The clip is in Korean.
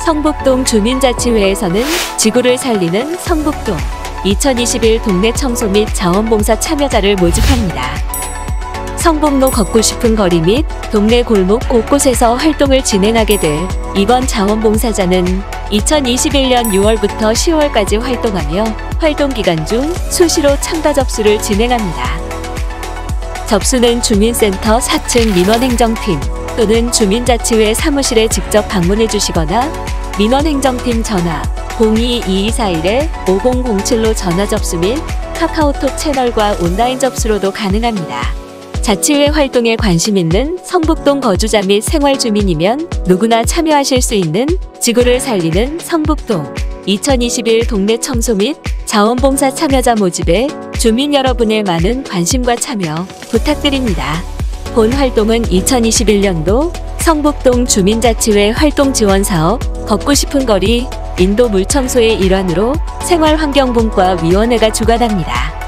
성북동 주민자치회에서는 지구를 살리는 성북동 2021 동네 청소 및 자원봉사 참여자를 모집합니다. 성북로 걷고 싶은 거리 및 동네 골목 곳곳에서 활동을 진행하게 될 이번 자원봉사자는 2021년 6월부터 10월까지 활동하며 활동 기간 중 수시로 참가 접수를 진행합니다. 접수는 주민센터 4층 민원행정팀 또는 주민자치회 사무실에 직접 방문해 주시거나 민원행정팀 전화 02-2241-5007로 전화 접수 및 카카오톡 채널과 온라인 접수로도 가능합니다. 자치회 활동에 관심 있는 성북동 거주자 및 생활주민이면 누구나 참여하실 수 있는 지구를 살리는 성북동 2021 동네 청소 및 자원봉사 참여자 모집에 주민 여러분의 많은 관심과 참여 부탁드립니다. 본 활동은 2021년도 성북동 주민자치회 활동지원사업 걷고 싶은 거리 인도 물청소의 일환으로 생활환경분과 위원회가 주관합니다.